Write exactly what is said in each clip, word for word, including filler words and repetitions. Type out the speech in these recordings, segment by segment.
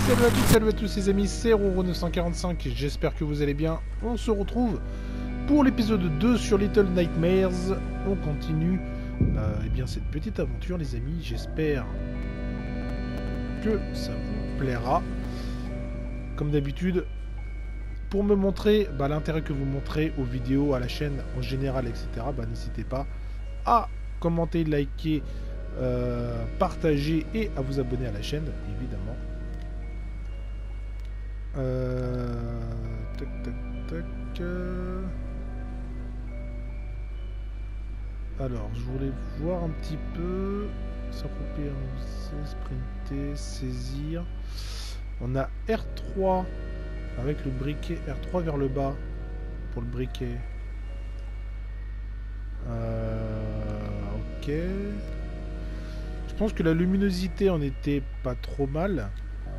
Salut à toutes, salut à tous les amis, c'est Roro neuf cent quarante-cinq, j'espère que vous allez bien. On se retrouve pour l'épisode deux sur Little Nightmares. On continue euh, eh bien, cette petite aventure les amis, j'espère que ça vous plaira. Comme d'habitude, pour me montrer bah, l'intérêt que vous montrez aux vidéos, à la chaîne en général, et cetera, bah, n'hésitez pas à commenter, liker, euh, partager et à vous abonner à la chaîne, évidemment. Euh... Tac, tac, tac. Euh... Alors, je voulais voir un petit peu. S'approprier, sprinter, saisir. On a R trois avec le briquet. R trois vers le bas pour le briquet. Euh... Ok. Je pense que la luminosité en était pas trop mal.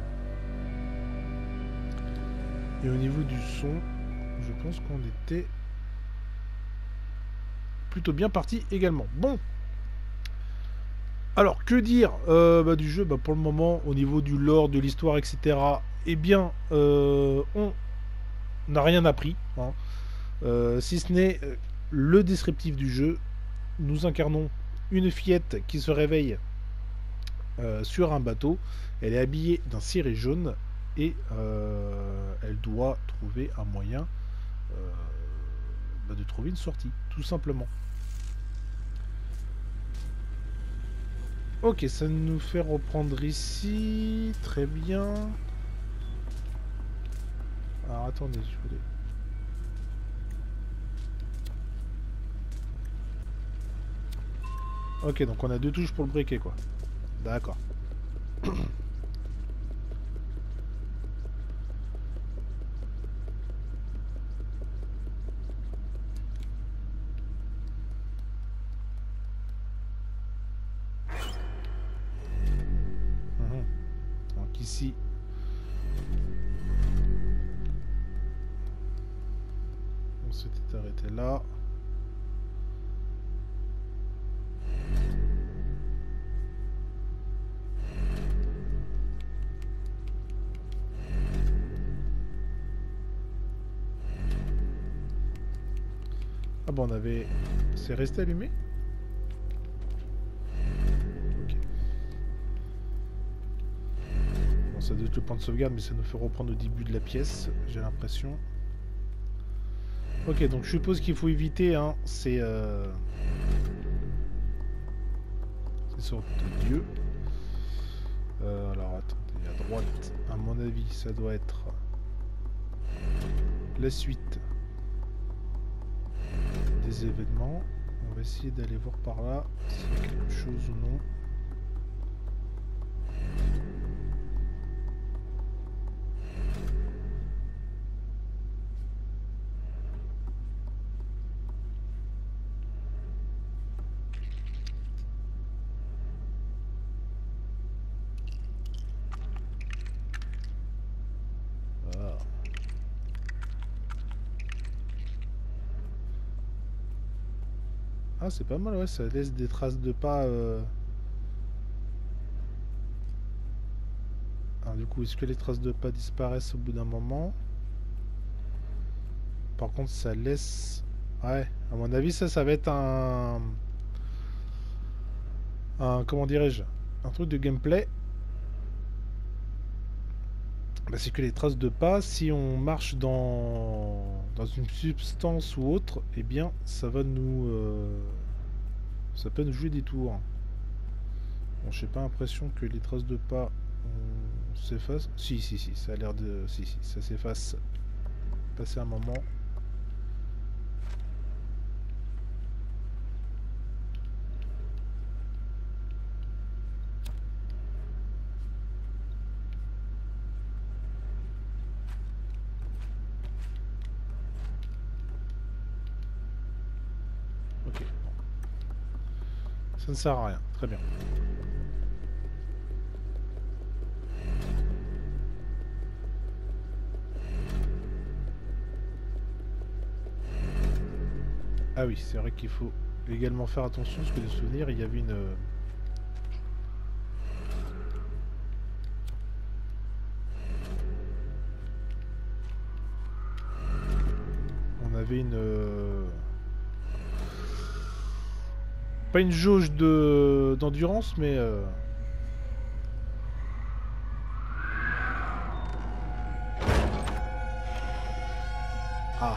Et au niveau du son, je pense qu'on était plutôt bien parti également. Bon. Alors, que dire euh, bah, du jeu bah, pour le moment, au niveau du lore, de l'histoire, et cetera. Eh bien, euh, on n'a rien appris. Hein. Euh, si ce n'est euh, le descriptif du jeu. Nous incarnons une fillette qui se réveille euh, sur un bateau. Elle est habillée d'un ciré jaune. Et euh, elle doit trouver un moyen euh, bah de trouver une sortie, tout simplement. Ok, ça nous fait reprendre ici. Très bien. Alors attendez, je voulais... Ok, donc on a deux touches pour le briquet, quoi. D'accord. Ici, on s'était arrêté là. Ah bon, on avait... C'est resté allumé? Ça doit être le point de sauvegarde, mais ça nous fait reprendre au début de la pièce, j'ai l'impression. Ok, donc je suppose qu'il faut éviter, hein, c'est... Euh... Ces sortes de dieux. Euh, alors attendez, à droite, à mon avis, ça doit être la suite des événements. On va essayer d'aller voir par là s'il y a quelque chose ou non. Ah, c'est pas mal, ouais, ça laisse des traces de pas. Euh... Ah, du coup, est-ce que les traces de pas disparaissent au bout d'un moment? Par contre, ça laisse... Ouais, à mon avis, ça, ça va être un... Un... Comment dirais-je? Un truc de gameplay. Bah, c'est que les traces de pas, si on marche dans... dans une substance ou autre, eh bien, ça va nous... Euh... Ça peut nous jouer des tours. Bon, j'ai pas l'impression que les traces de pas s'effacent. Si, si, si, ça a l'air de... Si, si, ça s'efface. Passer un moment. Ok. Ça ne sert à rien. Très bien. Ah oui, c'est vrai qu'il faut également faire attention parce que de souvenir, il y avait une... avait une... Euh... Pas une jauge de d'endurance, mais... Euh... Ah.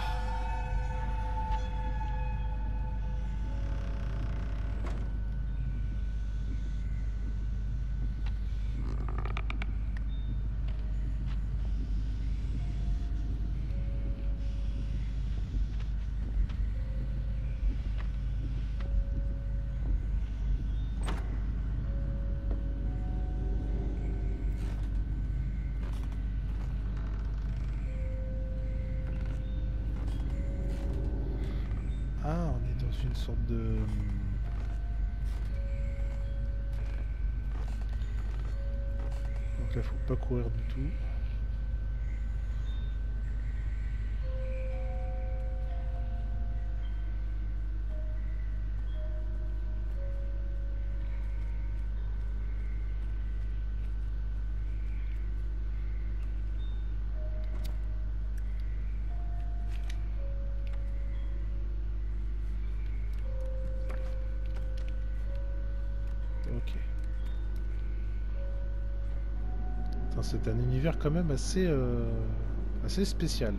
Ah, on est dans une sorte de... Donc là, faut pas courir du tout. Ok. C'est un univers quand même assez, euh, assez spécial.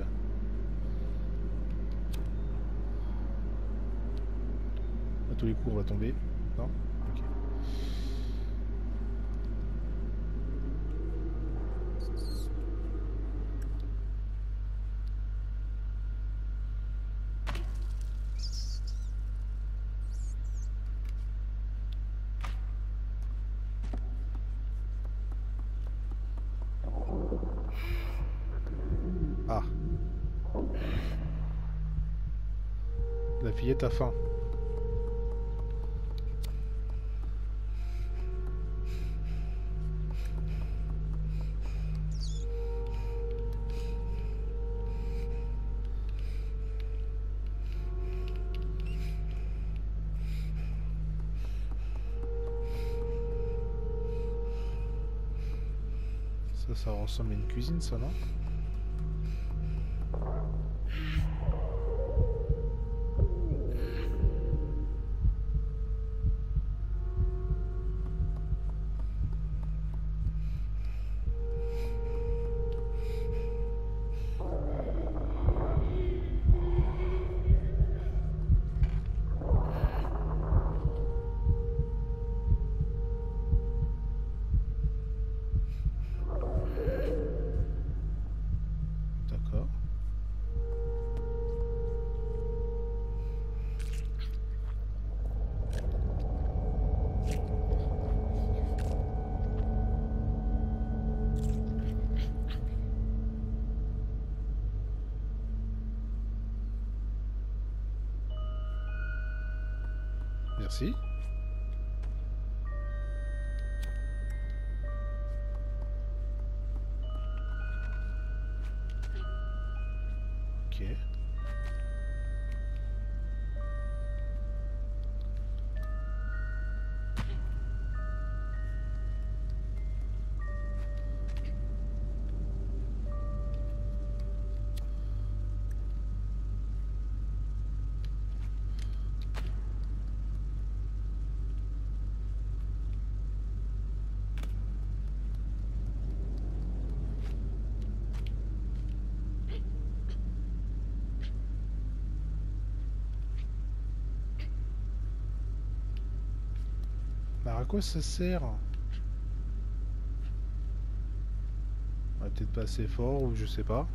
À tous les coups, on va tomber. Non ? Ok. Ah. La fillette a faim. Ça, ça ressemble à une cuisine, ça, non ? D'accord. Merci. Ok. Alors à quoi ça sert? Ouais, peut-être pas assez fort ou je sais pas.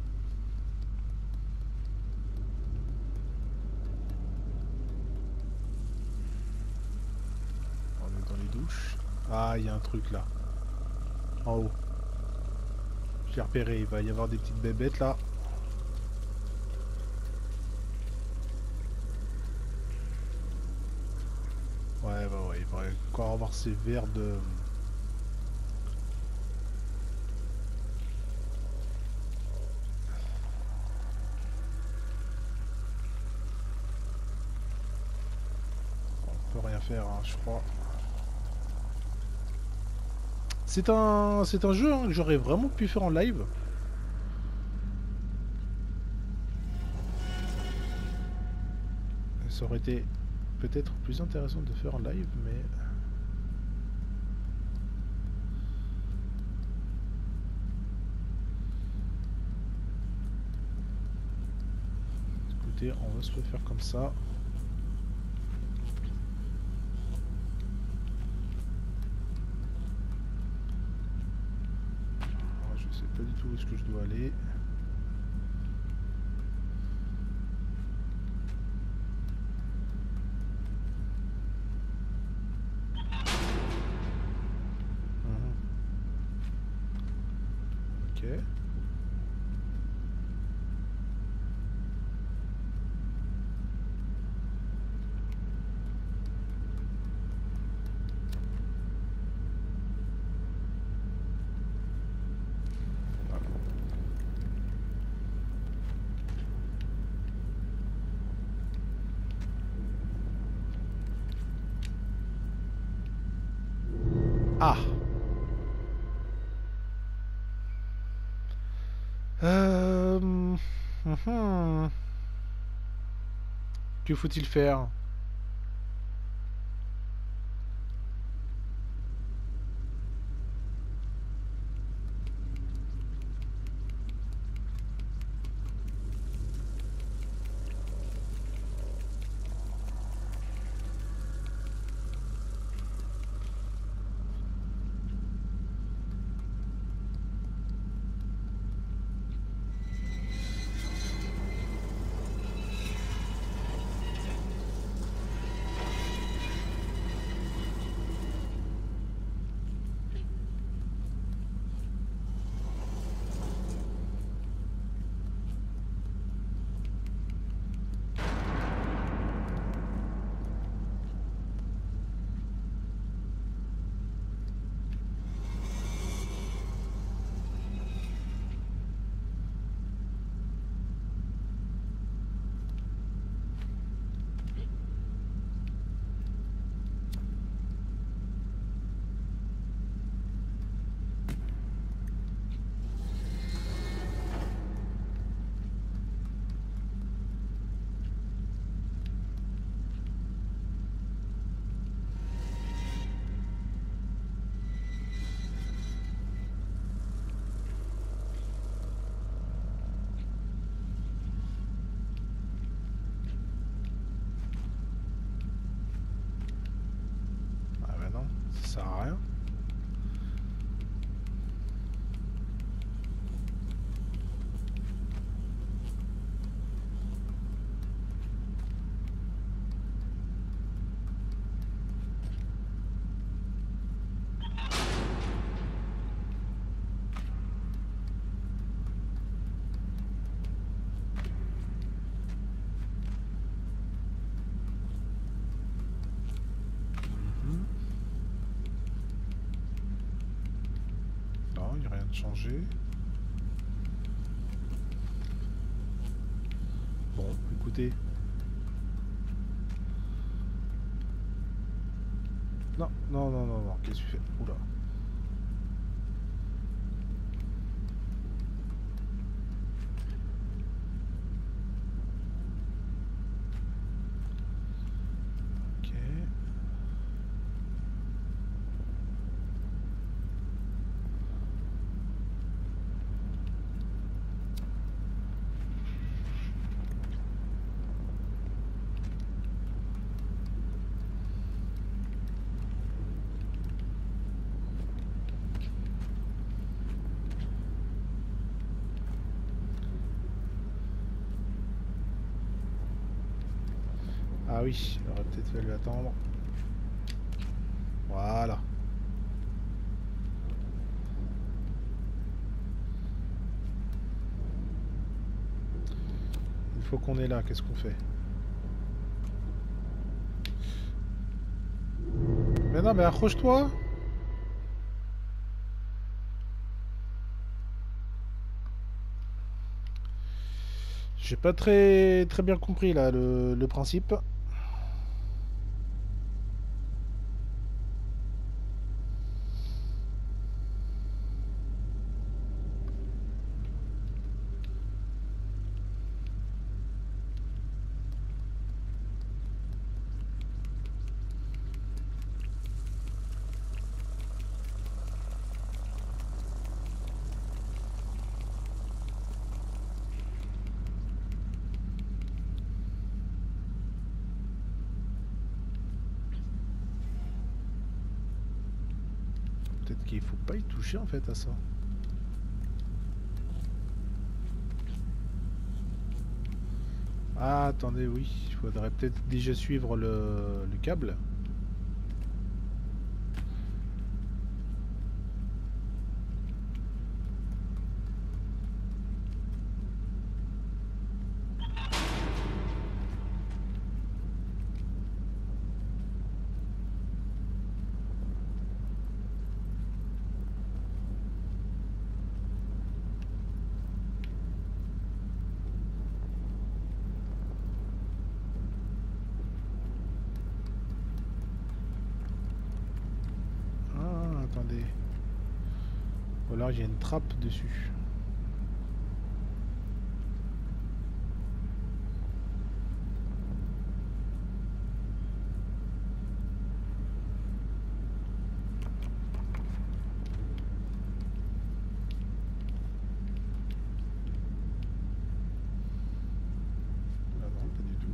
On est dans les douches. Ah, il y a un truc là. En haut. J'ai repéré, il va y avoir des petites bébêtes là. Ouais, bah ouais, il va encore avoir ces verres de... On peut rien faire, hein, je crois. C'est un, c'est un jeu hein, que j'aurais vraiment pu faire en live. ça aurait été peut-être plus intéressant de faire en live, mais... Écoutez, on va se le faire comme ça. Alors, je sais pas du tout où est-ce que je dois aller. Ok. Ah. Euh... mhm. Que faut-il faire? Ah bah non, ça sert à rien. Mhm. Non, il n'y a rien de changé. Bon, écoutez. Non, non, non, non, non, qu'est-ce que tu fais? Oula. Ok. Ah oui, il aurait peut-être fallu attendre. Voilà. Une fois qu'on est là, qu'est-ce qu'on fait? Mais non, mais accroche-toi! J'ai pas très très bien compris là le, le principe. Peut-être qu'il faut pas y toucher en fait à ça. Ah, attendez, oui. Il faudrait peut-être déjà suivre le, le câble. Attendez. Ou alors il y a une trappe dessus. Ah non, pas du tout.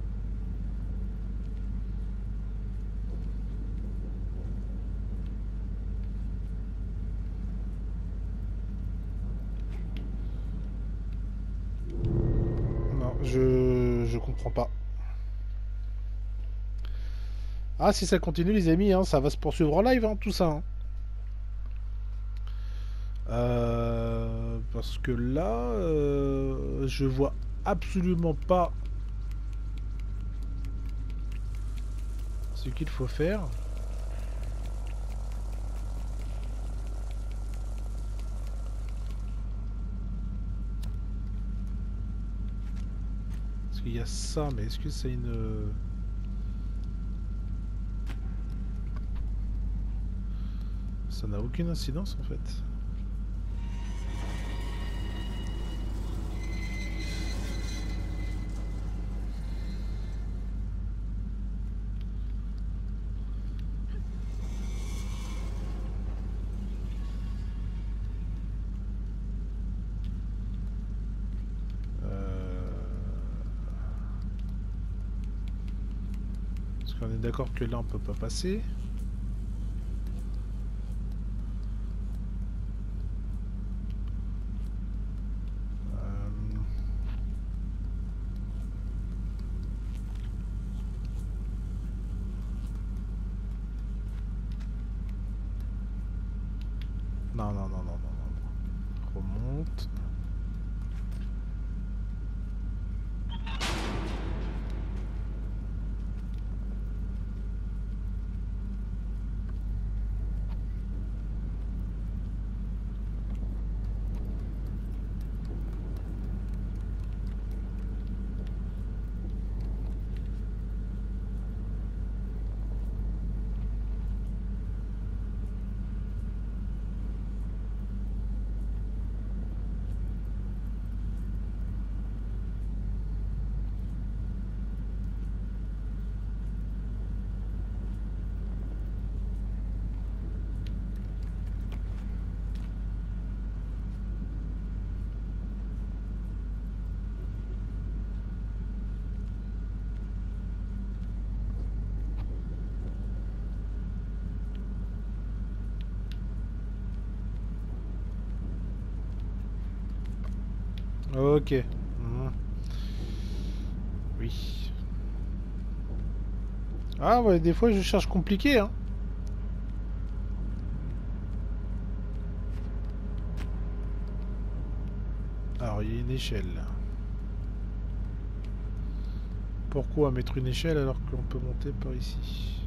Je... je comprends pas. Ah, si ça continue, les amis, hein, ça va se poursuivre en live, hein, tout ça. Hein. Euh, parce que là, euh, je vois absolument pas ce qu'il faut faire. Parce qu'il y a ça, mais est-ce que c'est une... Ça n'a aucune incidence en fait. Euh... Parce qu'on est d'accord que là on peut pas passer. Non, non, non, non, non, non. Remonte. Ok. Mmh. Oui. Ah ouais, des fois je cherche compliqué, hein. Alors, il y a une échelle. Pourquoi mettre une échelle alors qu'on peut monter par ici?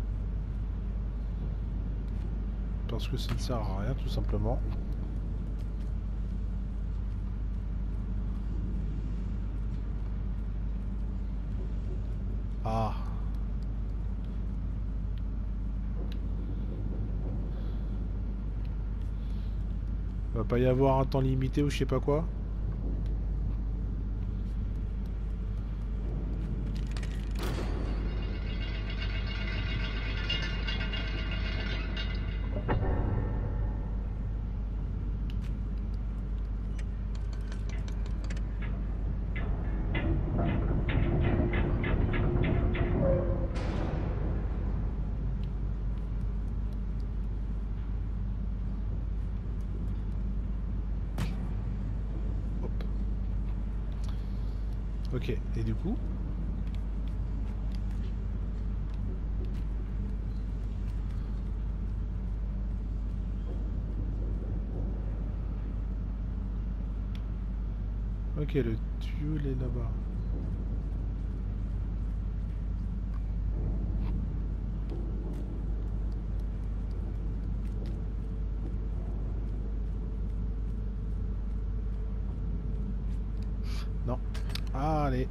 Parce que ça ne sert à rien, tout simplement. Ah. Va pas y avoir un temps limité ou je sais pas quoi. Ok, et du coup? Ok, le tuyau il est là-bas. Non. Ah, allez.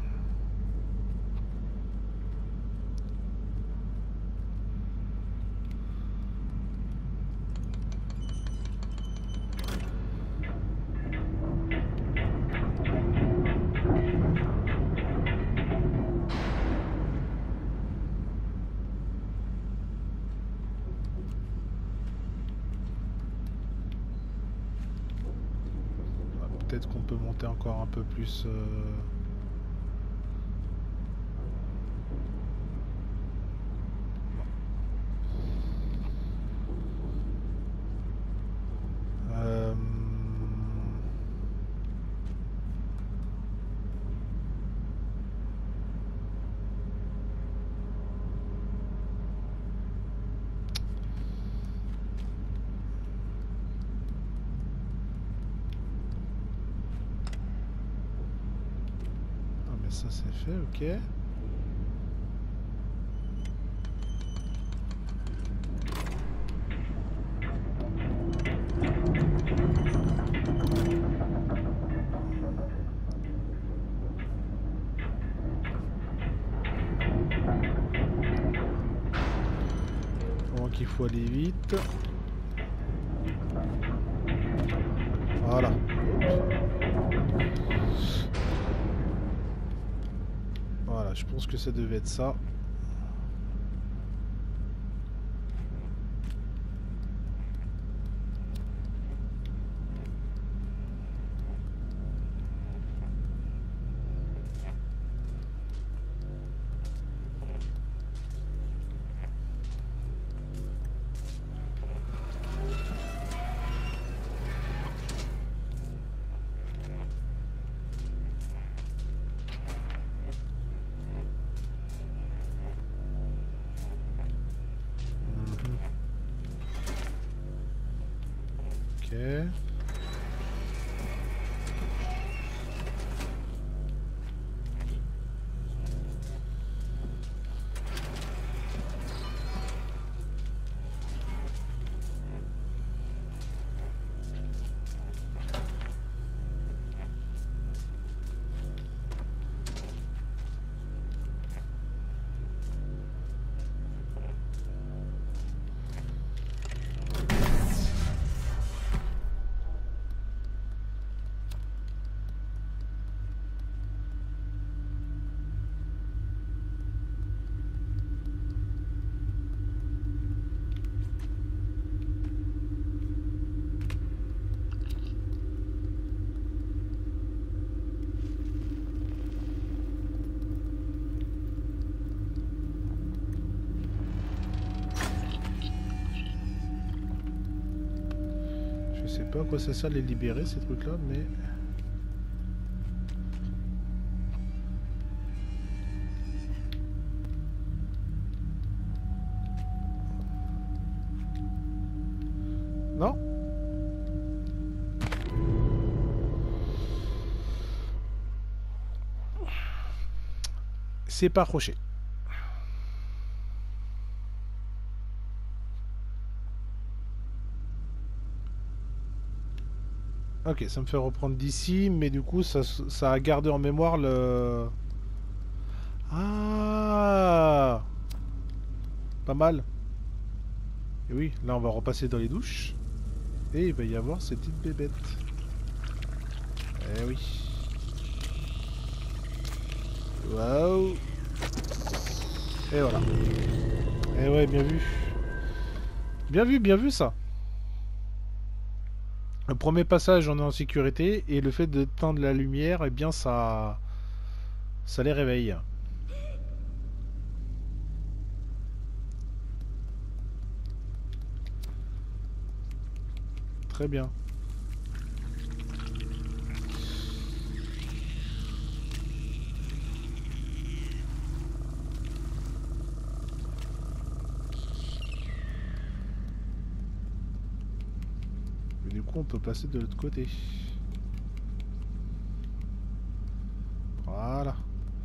Peut-être qu'on peut monter encore un peu plus. Euh... Euh... Ah mais ça c'est fait, ok. Donc il faut aller vite. Voilà. Voilà, je pense que ça devait être ça. Ok. Je sais pas à quoi ça sert de les libérer ces trucs là, mais... Non? C'est pas accroché. Ok, ça me fait reprendre d'ici, mais du coup, ça, ça a gardé en mémoire le... Ah! Pas mal. Et oui, là, on va repasser dans les douches. Et il va y avoir ces petites bébêtes. Eh oui. Waouh! Et voilà. Eh ouais, bien vu. Bien vu, bien vu, ça. Le premier passage, on est en sécurité, et le fait de teindre la lumière, eh bien, ça... ça les réveille. Très bien. du coup, on peut passer de l'autre côté. Voilà.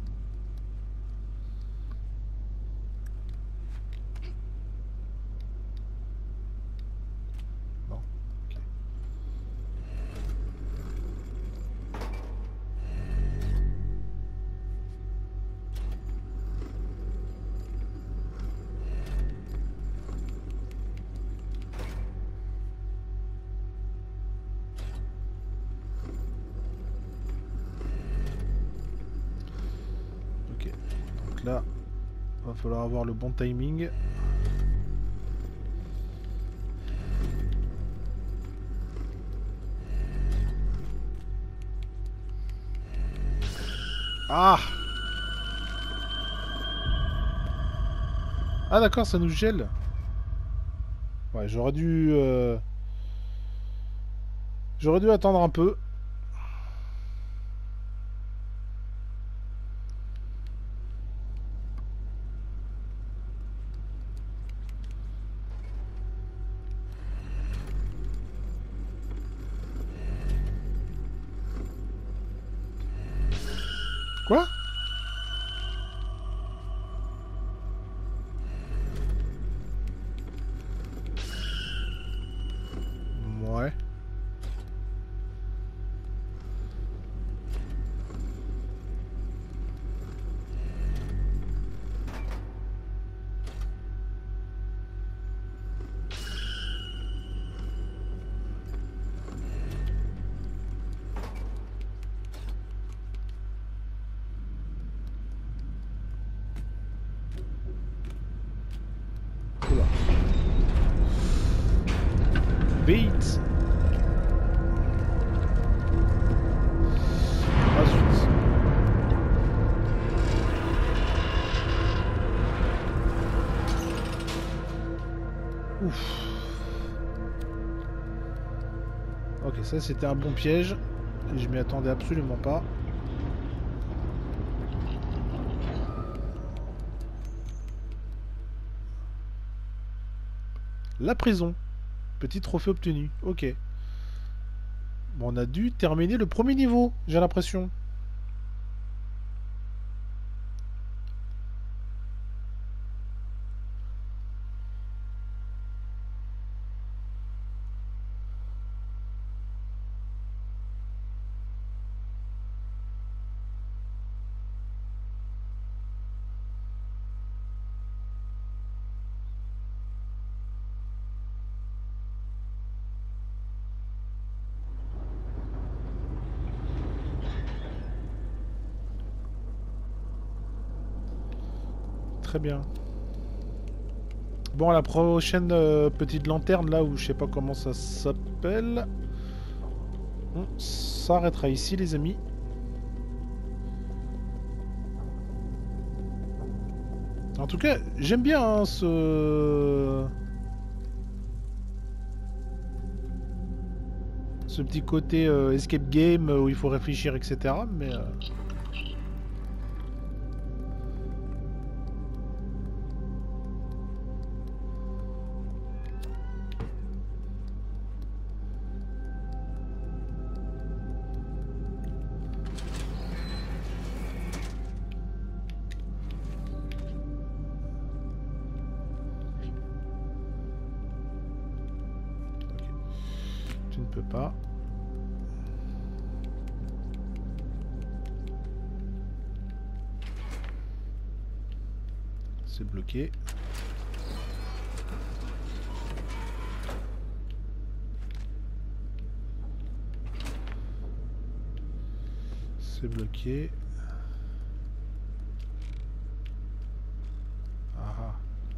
Non. Ok. Ok. Donc là, va falloir avoir le bon timing. Ah! Ah d'accord, ça nous gèle. Ouais, j'aurais dû... euh, J'aurais dû attendre un peu. Quoi? Ouais. Oula. Beat. Ah zut. Ouf. Ok, ça c'était un bon piège. Je m'y attendais absolument pas. La prison. Petit trophée obtenu. Ok. Bon, on a dû terminer le premier niveau, j'ai l'impression. Très bien. Bon, la prochaine euh, petite lanterne, là où je sais pas comment ça s'appelle, on s'arrêtera ici, les amis. En tout cas, j'aime bien hein, ce... ce petit côté euh, escape game où il faut réfléchir, et cetera. Mais... Euh... Tu ne peux pas. C'est bloqué. C'est bloqué. Ah ah.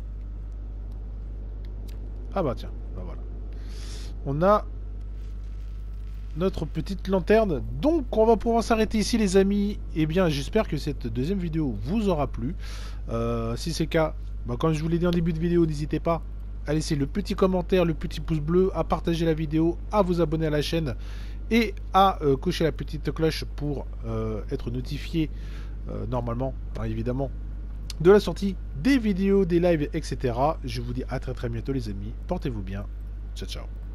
Ah bah tiens, bah voilà. On a notre petite lanterne. Donc on va pouvoir s'arrêter ici les amis. Et bien j'espère que cette deuxième vidéo vous aura plu. Euh, si c'est le cas, bah, comme je vous l'ai dit en début de vidéo, n'hésitez pas à laisser le petit commentaire, le petit pouce bleu, à partager la vidéo, à vous abonner à la chaîne et à euh, cocher la petite cloche pour euh, être notifié euh, normalement, hein, évidemment, de la sortie des vidéos, des lives, et cetera. Je vous dis à très très bientôt les amis. Portez-vous bien. Ciao ciao.